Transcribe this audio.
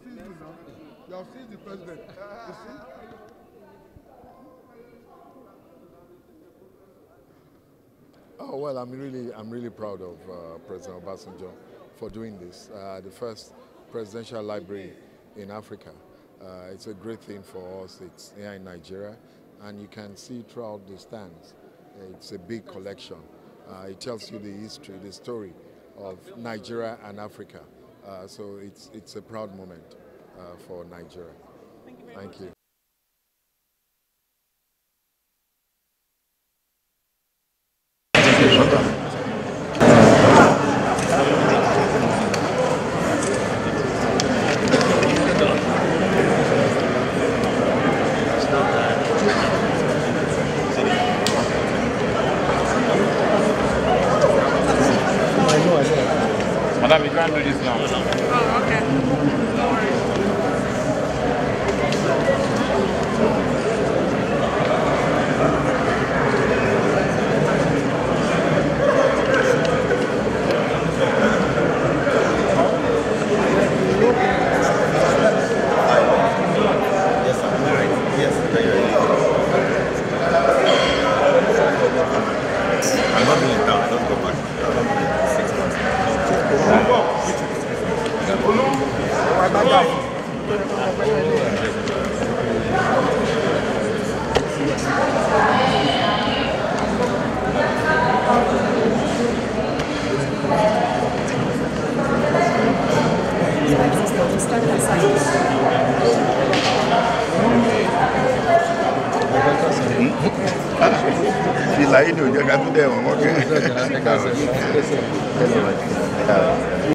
seized you now. You have seized the president. You see? Oh well, I'm really proud of President Obasanjo for doing this. The first presidential library in Africa. It's a great thing for us. It's here in Nigeria, and you can see throughout the stands. It's a big collection. It tells you the history, the story of Nigeria and Africa. So it's a proud moment for Nigeria. Thank you. Madam, you can't do this now. Oh, okay. No worries. I'm not in town. I don't go back. 6 months. She's like, you know, you're going to do that one. Okay.